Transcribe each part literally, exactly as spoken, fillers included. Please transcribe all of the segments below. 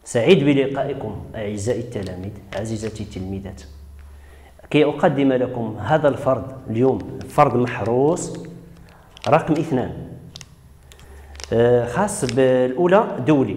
سعيد بلقائكم أعزائي التلاميذ عزيزتي التلميذات. كي أقدم لكم هذا الفرض اليوم، فرض محروس رقم اثنان خاص بالأولى دولي.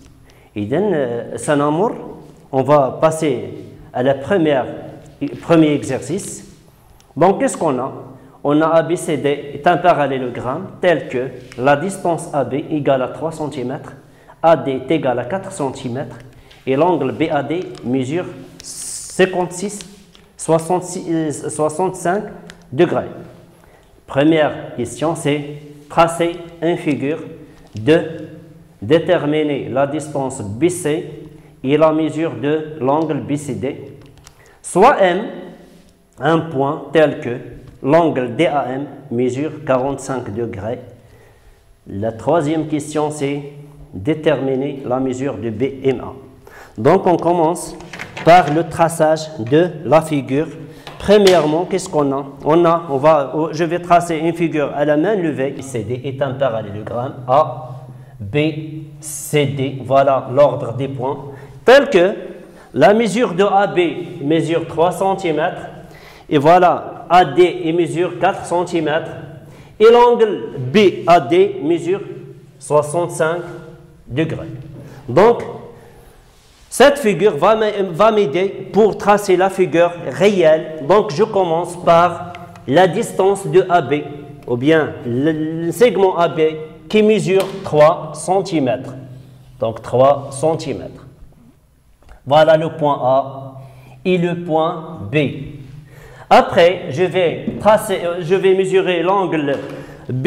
إذن سنمر on va passer à la première premier exercice. Donc qu'est-ce qu'on a? On a A B C D est un parallélogramme tel que la distance A B égale à trois centimètres, A D est égal à quatre centimètres et l'angle B A D mesure cinquante-six, soixante-six, soixante-cinq degrés. Première question, c'est tracer une figure de déterminer la distance B C et la mesure de l'angle B C D. Soit M, un point tel que l'angle D A M mesure quarante-cinq degrés. La troisième question, c'est déterminer la mesure de B M A. Donc, on commence par le traçage de la figure. Premièrement, qu'est-ce qu'on a? On a, on va, je vais tracer une figure à la main levée. C D est un parallélogramme A, B, C D. Voilà l'ordre des points. Tel que la mesure de A B mesure trois centimètres. Et voilà, A D mesure quatre centimètres. Et l'angle B A D mesure soixante-cinq degrés. Donc, cette figure va m'aider pour tracer la figure réelle. Donc, je commence par la distance de A B, ou bien le, le segment A B qui mesure trois centimètres. Donc, trois centimètres. Voilà le point A et le point B. Après, je vais, tracer, je vais mesurer l'angle B,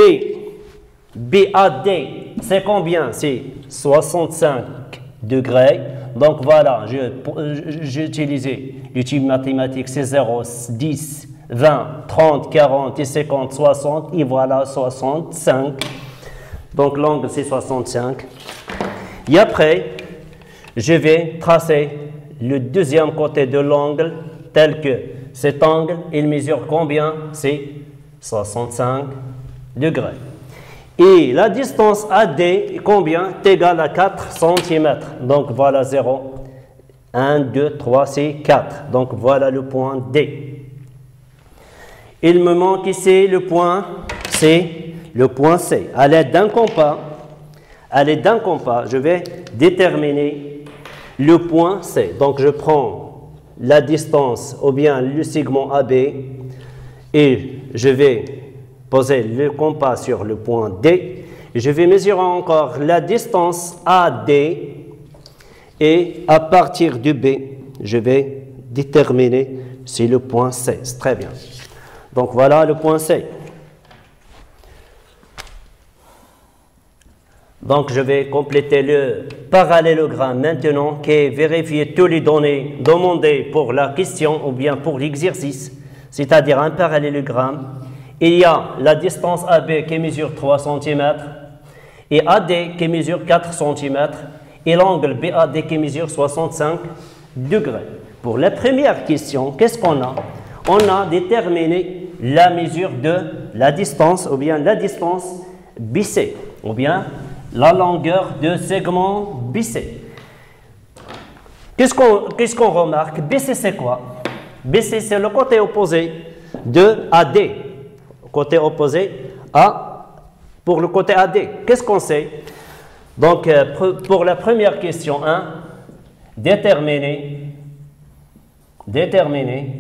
B A D. C'est combien? C'est soixante-cinq degrés. Donc voilà, j'ai utilisé l'outil mathématique, c'est zéro, dix, vingt, trente, quarante et cinquante, soixante. Et voilà, soixante-cinq. Donc l'angle, c'est soixante-cinq. Et après, je vais tracer le deuxième côté de l'angle tel que cet angle, il mesure combien? C'est soixante-cinq degrés. Et la distance A D est combien? Est égale à quatre centimètres. Donc voilà zéro, un, deux, trois, c'est quatre. Donc voilà le point D. Il me manque ici le point C. Le point C. À l'aide d'un compas, à l'aide d'un compas, je vais déterminer le point C. Donc je prends la distance ou bien le segment A B et je vais poser le compas sur le point D. Je vais mesurer encore la distance A D et à partir du B, je vais déterminer si le point C. C'est très bien. Donc voilà le point C. Donc je vais compléter le parallélogramme maintenant qui est vérifier toutes les données demandées pour la question ou bien pour l'exercice, c'est-à-dire un parallélogramme. Il y a la distance A B qui mesure trois centimètres et A D qui mesure quatre centimètres et l'angle B A D qui mesure soixante-cinq degrés. Pour la première question, qu'est-ce qu'on a? On a déterminé la mesure de la distance ou bien la distance B C ou bien la longueur de segment B C. Qu'est-ce qu'on qu'est-ce qu'on remarque? B C c'est quoi? B C c'est le côté opposé de A D. Côté opposé à, pour le côté A D. Qu'est-ce qu'on sait? Donc, pour la première question un, déterminer, déterminer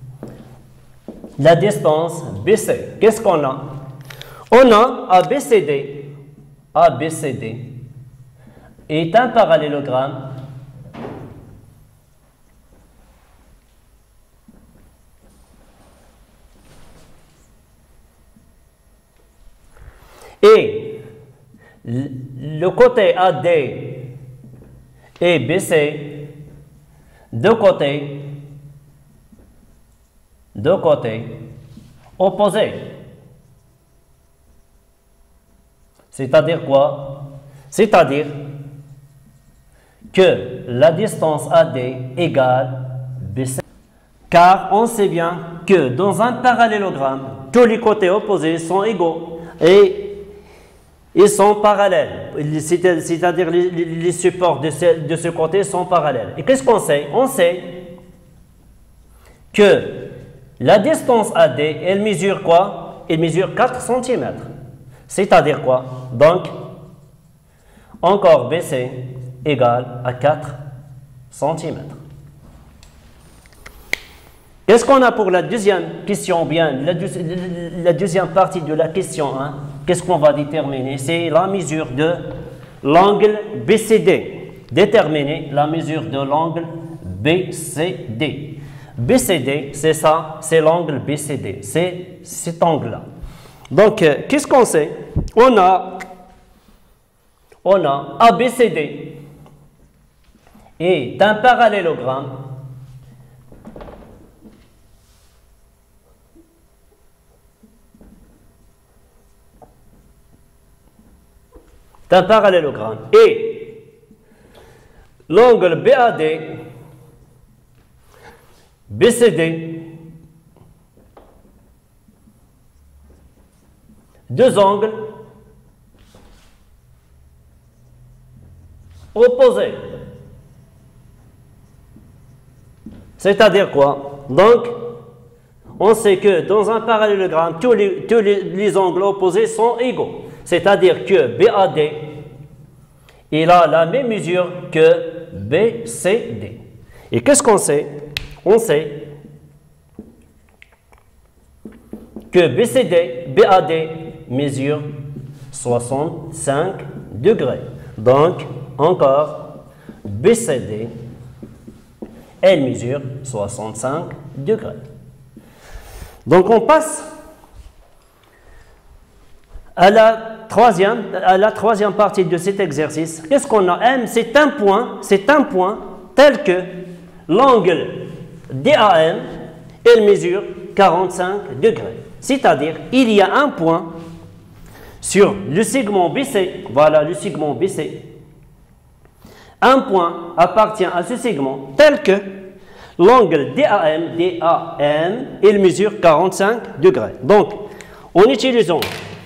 la distance B C. Qu'est-ce qu'on a? On a A B C D. A B C D est un parallélogramme et le côté A D et B C, deux côtés, deux côtés opposés. C'est-à-dire quoi? C'est-à-dire que la distance A D égale B C. Car on sait bien que dans un parallélogramme, tous les côtés opposés sont égaux. Et ils sont parallèles. C'est-à-dire les, les supports de ce, de ce côté sont parallèles. Et qu'est-ce qu'on sait? On sait que la distance A D, elle mesure quoi? Elle mesure quatre centimètres. C'est-à-dire quoi? Donc, encore B C égale à quatre centimètres. Qu'est-ce qu'on a pour la deuxième question, bien la, deux, la deuxième partie de la question hein? Qu'est-ce qu'on va déterminer? C'est la mesure de l'angle B C D. Déterminer la mesure de l'angle B C D. B C D, c'est ça, c'est l'angle B C D, c'est cet angle-là. Donc, euh, qu'est-ce qu'on sait? On a, on a A B C D est un parallélogramme d'un parallélogramme et l'angle B A D, B C D, deux angles opposés. C'est-à-dire quoi? Donc, on sait que dans un parallélogramme, tous les, tous les, les angles opposés sont égaux. C'est-à-dire que B A D, il a la même mesure que B C D. Et qu'est-ce qu'on sait? On sait que B C D, B A D mesure soixante-cinq degrés. Donc, encore, B C D, elle mesure soixante-cinq degrés. Donc, on passe à la troisième, à la troisième partie de cet exercice. Qu'est-ce qu'on a? M, c'est un point, c'est un point tel que l'angle D A M, elle mesure quarante-cinq degrés. C'est-à-dire, il y a un point sur le segment B C, voilà le segment B C. Un point appartient à ce segment tel que l'angle D A M, D A M, il mesure quarante-cinq degrés. Donc, en utilisant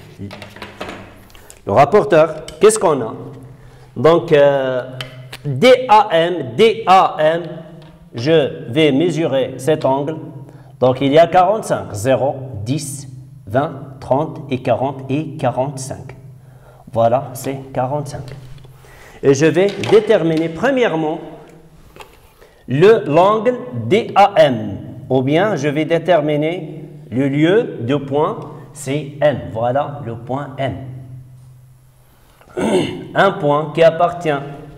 le rapporteur, qu'est-ce qu'on a? Donc, euh, D A M, D A M, je vais mesurer cet angle. Donc, il y a quarante-cinq, zéro, dix, vingt, trente et quarante et quarante-cinq. Voilà, c'est quarante-cinq. Et je vais déterminer premièrement le l'angle D A M. Ou bien, je vais déterminer le lieu de point, c'est M. Voilà le point M. Un point qui appartient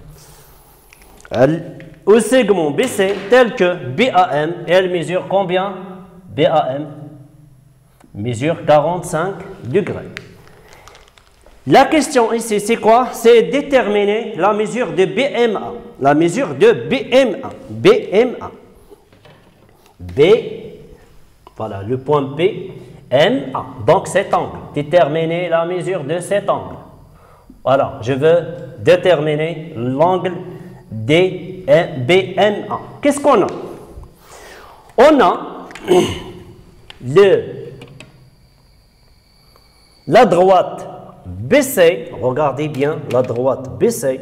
au segment B C tel que B A M. Elle mesure combien? B A M mesure quarante-cinq degrés. La question ici, c'est quoi? C'est déterminer la mesure de B M A. La mesure de B M A. B M A. B, voilà, le point B, M A. Donc cet angle. Déterminer la mesure de cet angle. Voilà, je veux déterminer l'angle D B M A. Qu'est-ce qu'on a? On a le, la droite B C, regardez bien la droite B C,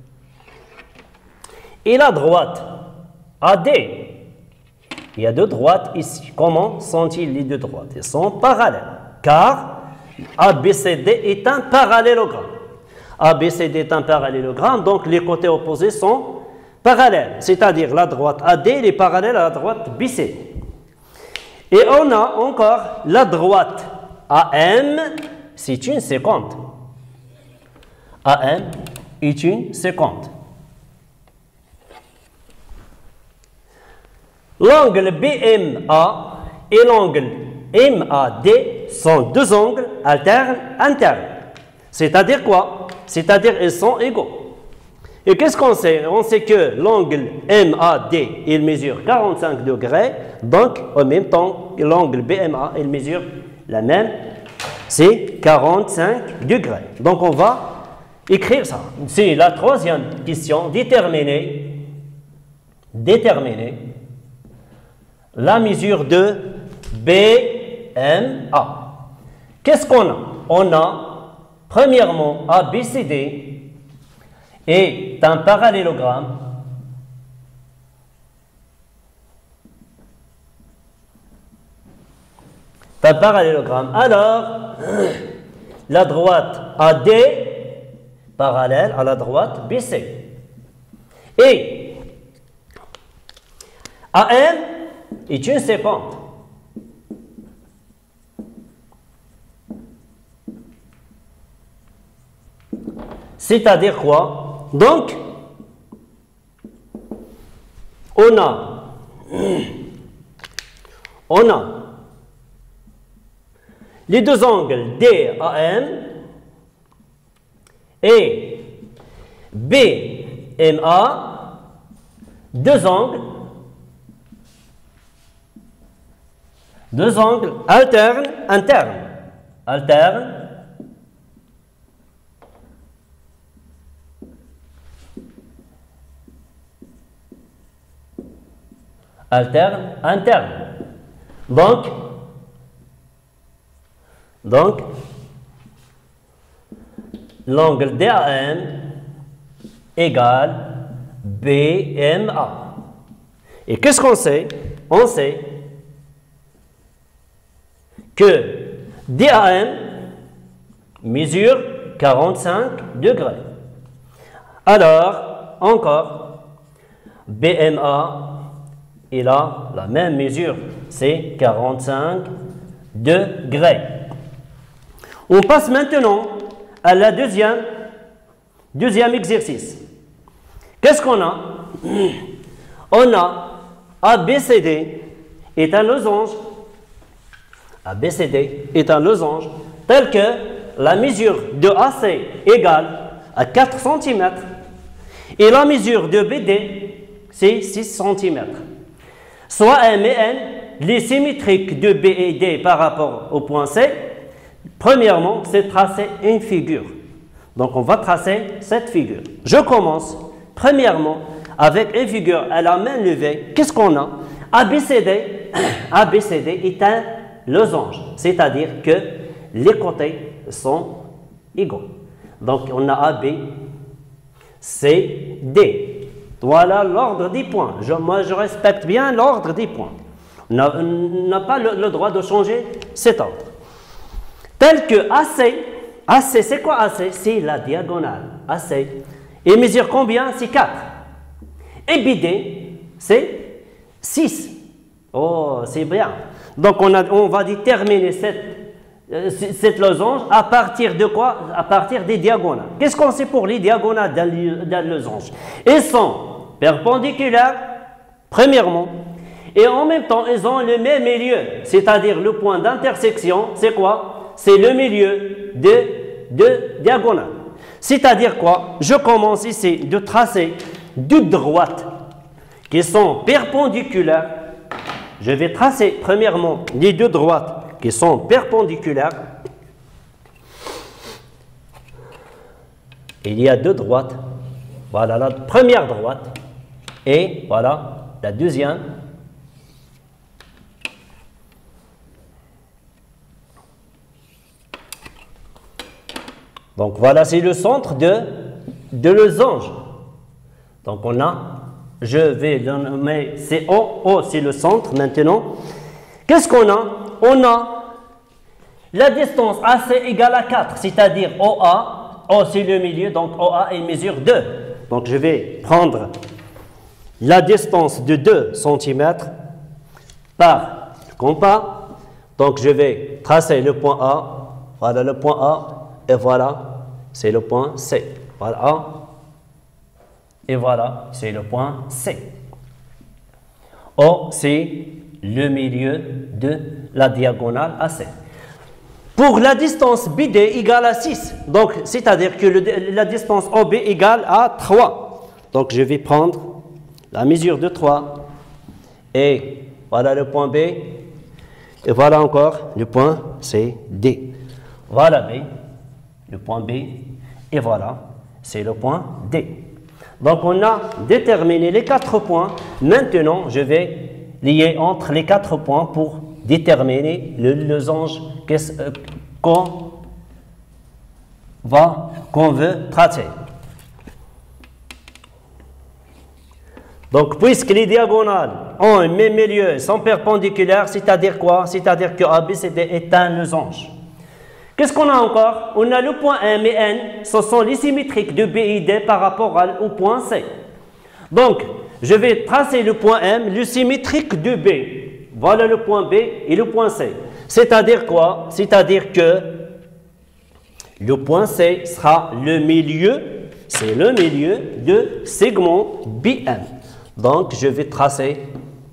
et la droite A D. Il y a deux droites ici. Comment sont-ils les deux droites? Ils sont parallèles, car A B C D est un parallélogramme. A B C D est un parallélogramme, donc les côtés opposés sont parallèles. C'est-à-dire la droite A D est parallèle à la droite B C. Et on a encore la droite A M, c'est une séquente. A M est une séquente. L'angle B M A et l'angle M A D sont deux angles alternes internes. C'est-à-dire quoi? C'est-à-dire ils sont égaux. Et qu'est-ce qu'on sait? On sait que l'angle M A D, il mesure quarante-cinq degrés. Donc, en même temps, l'angle B M A, il mesure la même, c'est quarante-cinq degrés. Donc, on va écrire ça. C'est la troisième question. Déterminer, déterminer la mesure de B M A. Qu'est-ce qu'on a? On a Premièrement, A B C D est un parallélogramme un parallélogramme. Alors, la droite A D parallèle à la droite B C. Et A M est une séquente. C'est-à-dire quoi? Donc, on a, on a les deux angles D A M et B M A, deux angles, deux angles alternes, internes, alternes, alterne, interne. Donc, donc l'angle D A M égale B M A. Et qu'est-ce qu'on sait? On sait que D A M mesure quarante-cinq degrés. Alors, encore, B M A, il a la même mesure, c'est quarante-cinq degrés. On passe maintenant à la deuxième, deuxième exercice. Qu'est-ce qu'on a? On a A B C D est un losange. A B C D est un losange tel que la mesure de A C égale à quatre centimètres et la mesure de B D c'est six centimètres. Soit M et N, les symétriques de B et D par rapport au point C, premièrement, c'est tracer une figure. Donc, on va tracer cette figure. Je commence, premièrement, avec une figure à la main levée. Qu'est-ce qu'on a? A B C D, A B C D est un losange, c'est-à-dire que les côtés sont égaux. Donc, on a A B, C, D. Voilà l'ordre des points. Je, moi, je respecte bien l'ordre des points. On n'a pas le, le droit de changer cet ordre. Tel que A C, A C, c'est quoi A C? C'est la diagonale. A C. Et mesure combien? C'est quatre. Et B D, c'est six. Oh, c'est bien. Donc, on, a, on va déterminer cette, euh, cette losange à partir de quoi? À partir des diagonales. Qu'est-ce qu'on sait pour les diagonales d'un losange? Elles sont perpendiculaires, premièrement, et en même temps, ils ont le même milieu, c'est-à-dire le point d'intersection, c'est quoi? C'est le milieu de, de diagonale. C'est-à-dire quoi? Je commence ici de tracer deux droites qui sont perpendiculaires. Je vais tracer premièrement les deux droites qui sont perpendiculaires. Il y a deux droites. Voilà la première droite. Et voilà la deuxième. Donc voilà, c'est le centre de, de losange. Donc on a, je vais le nommer, c'est O, O c'est le centre maintenant. Qu'est-ce qu'on a? On a la distance A C égale à quatre, c'est-à-dire O A, O c'est le milieu, donc O A il mesure deux. Donc je vais prendre la distance de deux centimètres par le compas. Donc je vais tracer le point A, voilà le point A, et voilà, c'est le point C. Voilà A, et voilà, c'est le point C. O, c'est le milieu de la diagonale A C. Pour la distance B D égale à six, donc c'est-à-dire que le, la distance O B égale à trois. Donc je vais prendre la mesure de trois, et voilà le point B, et voilà encore le point C, D. Voilà B, le point B, et voilà, c'est le point D. Donc on a déterminé les quatre points. Maintenant, je vais lier entre les quatre points pour déterminer le losange qu'on va, qu'on veut tracer. Donc, puisque les diagonales ont un même milieu, sont perpendiculaires, c'est-à-dire quoi? C'est-à-dire que A B C D est un losange. Qu'est-ce qu'on a encore? On a le point M et N, ce sont les symétriques de B et D par rapport au point C. Donc, je vais tracer le point M, le symétrique de B. Voilà le point B et le point C. C'est-à-dire quoi? C'est-à-dire que le point C sera le milieu, c'est le milieu de segment B M. Donc, je vais tracer,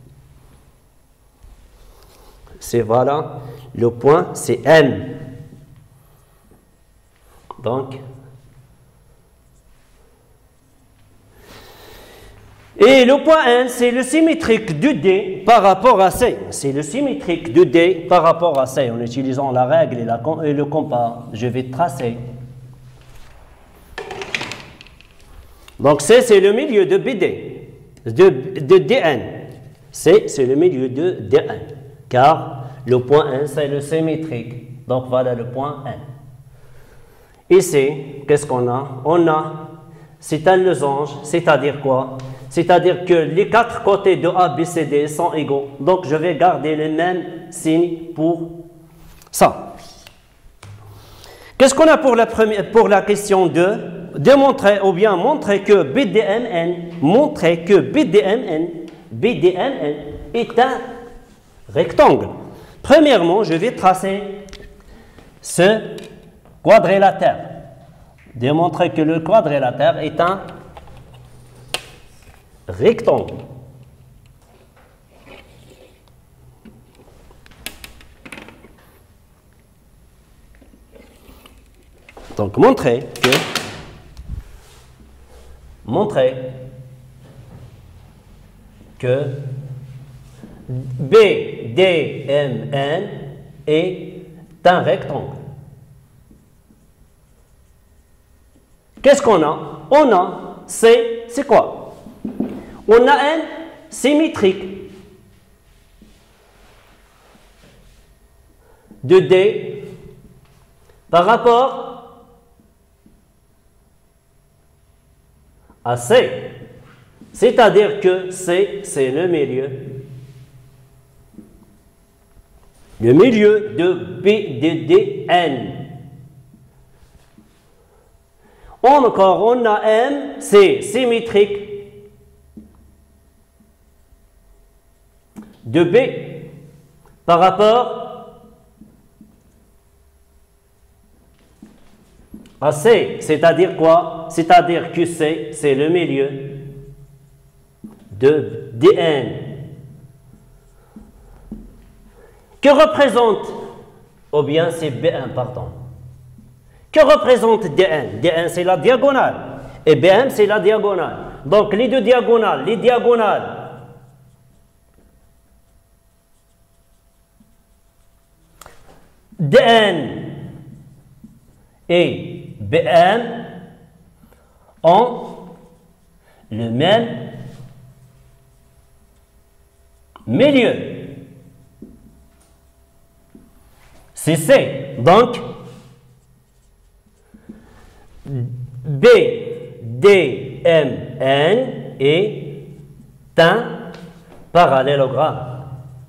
c'est voilà, le point, c'est M. Donc, et le point N, c'est le symétrique de D par rapport à C. C'est le symétrique de D par rapport à C. En utilisant la règle et, la, et le compas, je vais tracer. Donc, C, c'est le milieu de B D. De, de D N. C, c'est le milieu de D N. Car le point N, c'est le symétrique. Donc, voilà le point N. Ici, qu'est-ce qu'on a? On a, c'est un losange, c'est-à-dire quoi? C'est-à-dire que les quatre côtés de A, B, C, D sont égaux. Donc, je vais garder les mêmes signes pour ça. Qu'est-ce qu'on a pour la, première, pour la question deux? Démontrer ou bien montrer que B D M N, montrer que B D M N, B D M N est un rectangle. Premièrement, je vais tracer ce quadrilatère. Démontrer que le quadrilatère est un rectangle. Donc, montrer que montrer que B D M N est un rectangle. Qu'est-ce qu'on a? On a C, c'est quoi? On a un symétrique de D par rapport à C. C'est-à-dire que C, c'est le milieu. Le milieu de B de D N. Encore, on a M, c'est symétrique de B par rapport à C. C'est-à-dire quoi? C'est-à-dire que C, c'est le milieu de D N. Que représente, ou bien c'est B un, pardon. Que représente D N? D N, c'est la diagonale. Et B M, c'est la diagonale. Donc, les deux diagonales, les diagonales. D N et B M ont le même milieu. C'est C. Donc, B D M N est un parallélogramme.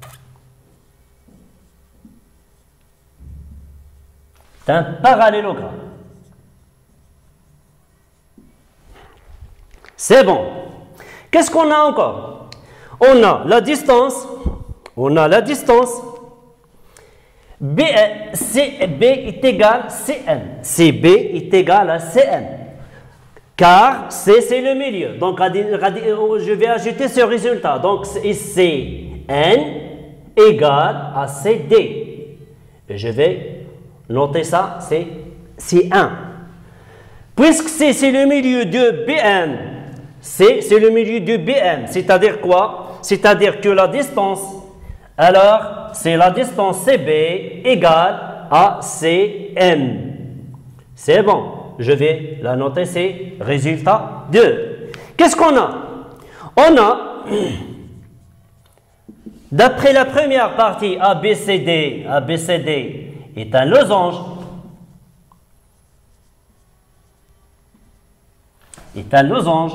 C'est un parallélogramme. C'est bon. Qu'est-ce qu'on a encore? On a la distance. On a la distance. B, C, B est égal à C M. C B est égal à C M. Car C, c'est le milieu. Donc, je vais ajouter ce résultat. Donc, C N égale à C D. Et je vais noter ça, c'est C un. Puisque C, c'est le milieu de B M, C, c'est le milieu de B M. C'est-à-dire quoi? C'est-à-dire que la distance, alors, c'est la distance C B égale à C M. C'est bon. Je vais la noter, c'est résultat deux. Qu'est-ce qu'on a? On a, d'après la première partie, A B C D, A B C D est un losange. est un losange.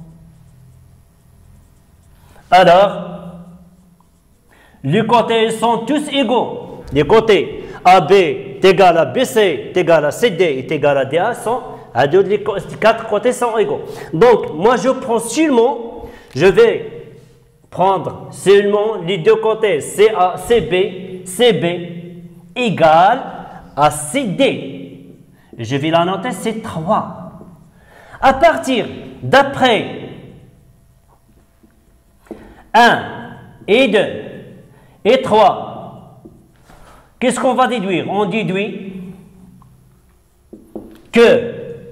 Alors, les côtés sont tous égaux. Les côtés A B est égal à B C est égal à C D est égal à D A sont à deux, les quatre côtés sont égaux. Donc, moi je prends seulement, je vais prendre seulement les deux côtés C A, C B, C B égal à C D. Je vais la noter, c'est trois. À partir d'après un et deux et trois, qu'est-ce qu'on va déduire? On déduit que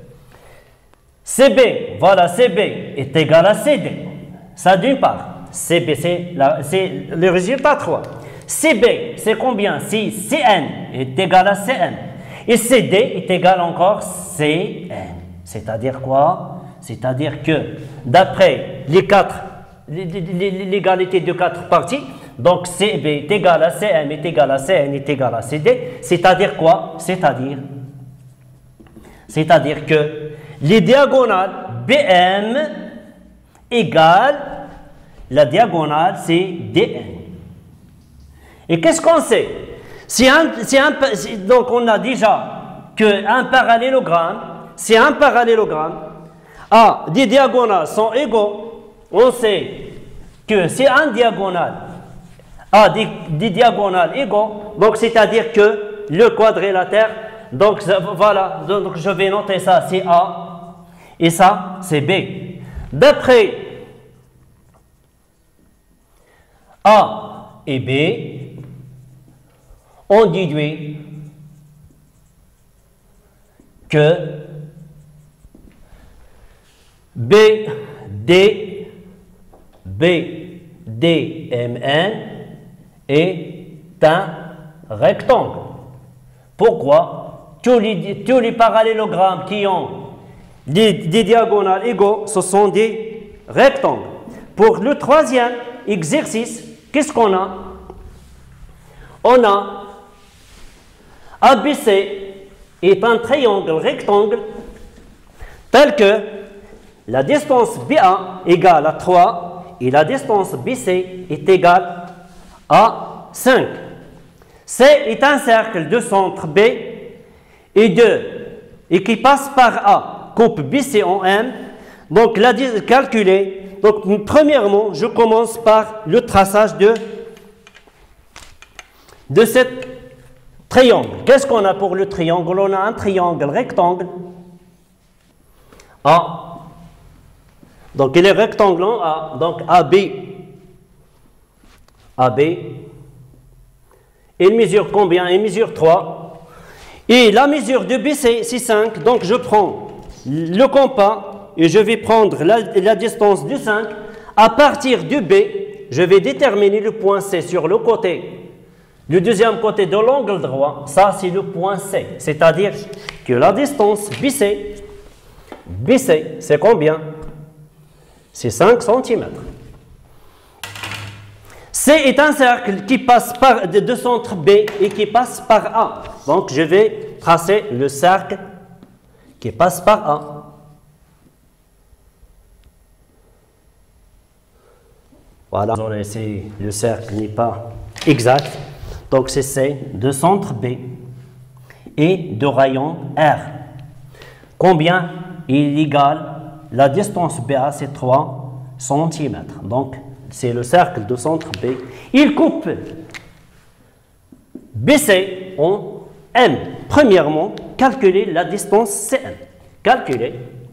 C B, voilà, C B est égal à C D. Ça d'une part. C B, c'est le résultat trois. C B, c'est combien? Si C N est égal à C N. Et C D est égal encore C N. C'est-à-dire quoi? C'est-à-dire que d'après les quatre, l'égalité de quatre parties, donc C B est égal à C M est égal à C N est égal à C D, c'est-à-dire quoi? C'est-à-dire c'est-à-dire que les diagonales B M égale la diagonale c'est D N. Et qu'est-ce qu'on sait? Si un, si un, si, donc on a déjà qu'un parallélogramme, si un parallélogramme a des diagonales sont égaux, on sait que si un diagonale a des, des diagonales égaux, donc c'est-à-dire que le quadrilatère, donc voilà, donc je vais noter ça c'est A et ça c'est B. D'après A et B, on déduit que B D B D M N est un rectangle. Pourquoi? Tous les, tous les parallélogrammes qui ont des, des diagonales égaux, ce sont des rectangles. Pour le troisième exercice, qu'est-ce qu'on a? On a A B C est un triangle rectangle tel que la distance B A égale à trois et la distance B C est égale à cinq. C est un cercle de centre B et deux et qui passe par A, coupe B C en M. Donc, la calculer. Donc, premièrement, je commence par le traçage de, de cet triangle. Qu'est-ce qu'on a pour le triangle? On a un triangle rectangle A. Donc, il est rectangle en A. Donc, A B. A B. Il mesure combien? Il mesure trois. Et la mesure de B C, c'est cinq. Donc, je prends le compas et je vais prendre la, la distance du cinq. À partir du B, je vais déterminer le point C sur le côté. Le deuxième côté de l'angle droit, ça c'est le point C. C'est-à-dire que la distance B C, B C, c'est combien? C'est cinq centimètres. C est un cercle qui passe par de centre B et qui passe par A. Donc, je vais tracer le cercle qui passe par A. Voilà, le cercle n'est pas exact. Donc, c'est C de centre B et de rayon R. Combien il égale la distance B A, c'est trois centimètres. Donc, c'est le cercle de centre B. Il coupe B C en M. Premièrement, calculer la distance C M. Calculer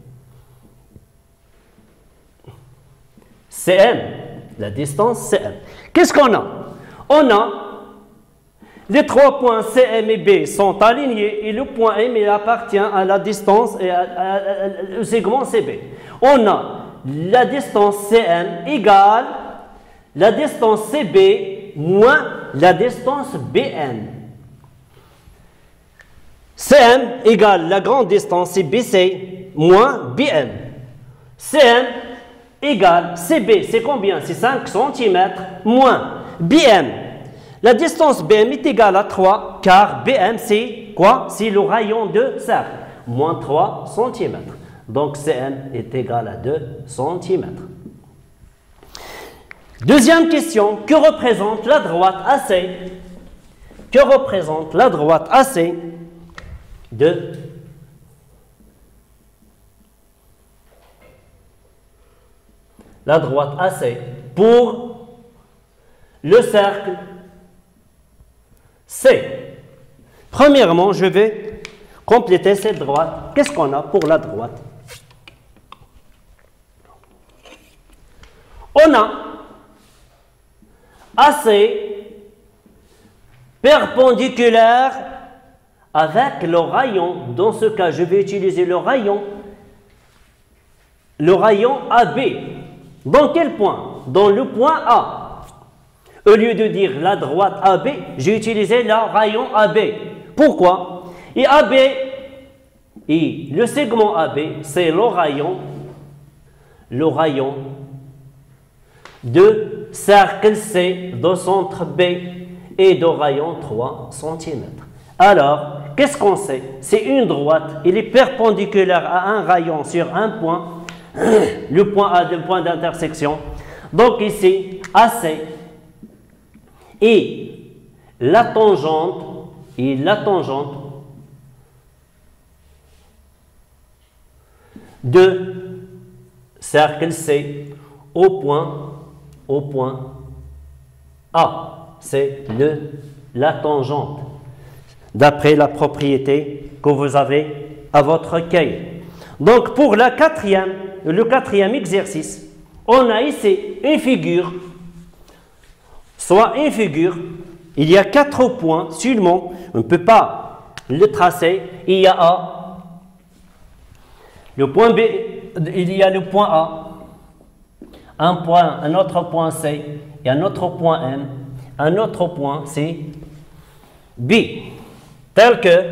C M, la distance C M. Qu'est-ce qu'on a? On a les trois points C M et B sont alignés et le point M il appartient à la distance et à, à, à, au segment C B. On a la distance C M égale la distance C B moins la distance B M. C M égale la grande distance c'est B C moins B M. C M égale C B, c'est combien? C'est cinq centimètres moins B M. La distance B M est égale à trois car B M c'est quoi? C'est le rayon de cercle, moins trois centimètres. Donc C M est égal à deux centimètres. Deuxième question, que représente la droite A C? Que représente la droite A C de la droite A C pour le cercle C? Premièrement, je vais compléter cette droite. Qu'est-ce qu'on a pour la droite? On a A C perpendiculaire avec le rayon. Dans ce cas, je vais utiliser le rayon, le rayon A B. Dans quel point? Dans le point A. Au lieu de dire la droite A B, j'ai utilisé le rayon A B. Pourquoi? Et A B, et le segment A B, c'est le rayon, le rayon de cercle C de centre B et de rayon trois centimètres. Alors, qu'est-ce qu'on sait? C'est une droite, elle est perpendiculaire à un rayon sur un point, le point A, le point d'intersection. Donc ici, A C et la tangente, et la tangente de cercle C au point, au point A. C'est le la tangente, d'après la propriété que vous avez à votre cahier. Donc, pour la quatrième, le quatrième exercice, on a ici une figure, soit une figure, il y a quatre points seulement, on ne peut pas le tracer, il y a A, le point B, il y a le point A, un point, un autre point C, et un autre point M, un autre point c'est B, tel que,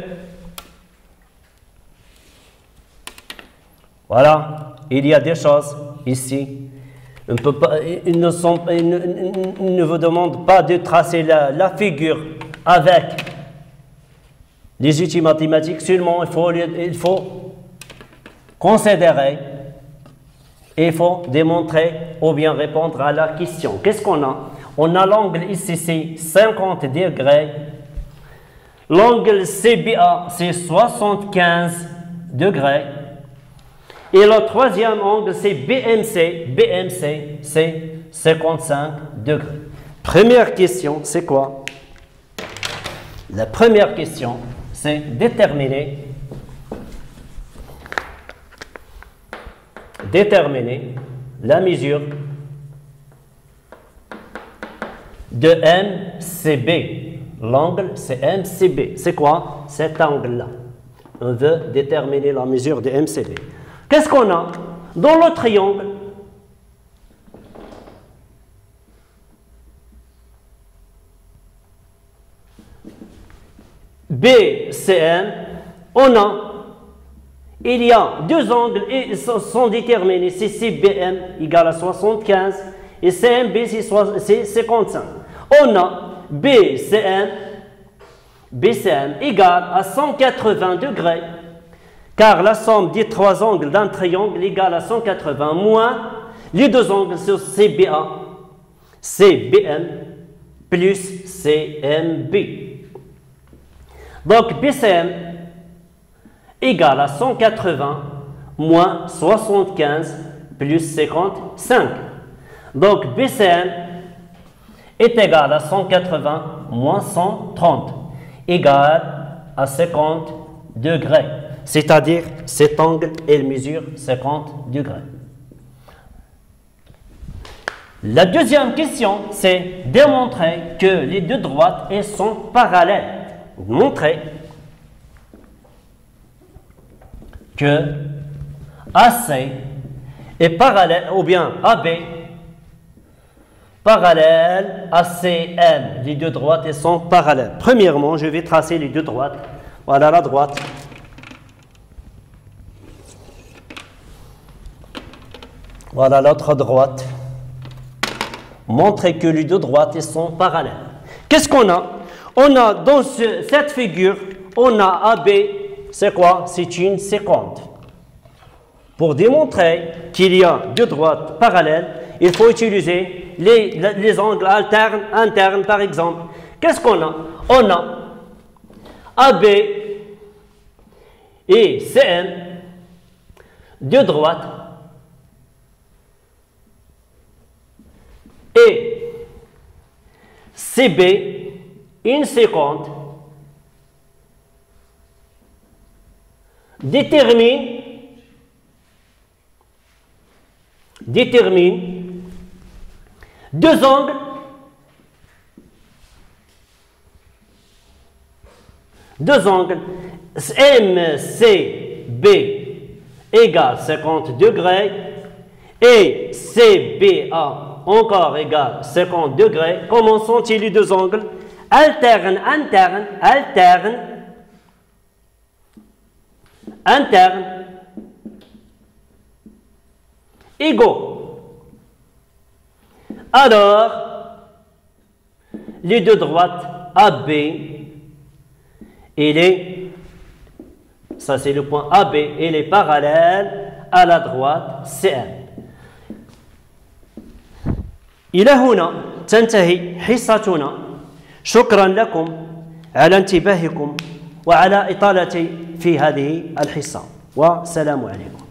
voilà, il y a des choses ici. On peut pas, ils, ne sont, ils, ne, ils ne vous demandent pas de tracer la, la figure avec les outils mathématiques, seulement il faut, il faut considérer et il faut démontrer ou bien répondre à la question. Qu'est-ce qu'on a? On a l'angle ici, c'est cinquante degrés. L'angle C B A, c'est soixante-quinze degrés. Et le troisième angle, c'est B M C. B M C, c'est cinquante-cinq degrés. Première question, c'est quoi? La première question, c'est déterminer, déterminer la mesure de M C B. L'angle, c'est M C B. C'est quoi cet angle-là? On veut déterminer la mesure de M C B. Qu'est-ce qu'on a dans le triangle? B C M, on a, il y a deux angles et sont déterminés, c'est C B M égale à soixante-quinze et C M B c'est cinquante-cinq. On a B C M, B C M égale à cent quatre-vingts degrés, car la somme des trois angles d'un triangle égale à cent quatre-vingts moins les deux angles sur C B A, C B M plus C M B. Donc B C M égale à cent quatre-vingts moins soixante-quinze plus cinquante-cinq. Donc B C M est égal à cent quatre-vingts moins cent trente, égal à cinquante degrés. C'est-à-dire, cet angle, il mesure cinquante degrés. La deuxième question, c'est démontrer que les deux droites elles sont parallèles. Montrer que A C est parallèle, ou bien A B parallèle à C M. Les deux droites elles sont parallèles. Premièrement, je vais tracer les deux droites. Voilà la droite. Voilà l'autre droite. Montrer que les deux droites elles sont parallèles. Qu'est-ce qu'on a? On a dans ce, cette figure, on a A B, c'est quoi? C'est une cinquante. Pour démontrer qu'il y a deux droites parallèles, il faut utiliser les, les angles alternes, internes par exemple. Qu'est-ce qu'on a? On a A B et C M, deux droites, et C B, une séquente, détermine, détermine deux angles deux angles M C B égale cinquante degrés et C B A encore égale cinquante degrés. Comment sont-ils les deux angles? Alterne, interne, alterne, interne, égaux. Alors, les deux droites A B et les, ça c'est le point A B, et les parallèles à la droite C M. إلى هنا تنتهي حصتنا. شكرا لكم على انتباهكم وعلى إطالتي في هذه الحصة، والسلام عليكم.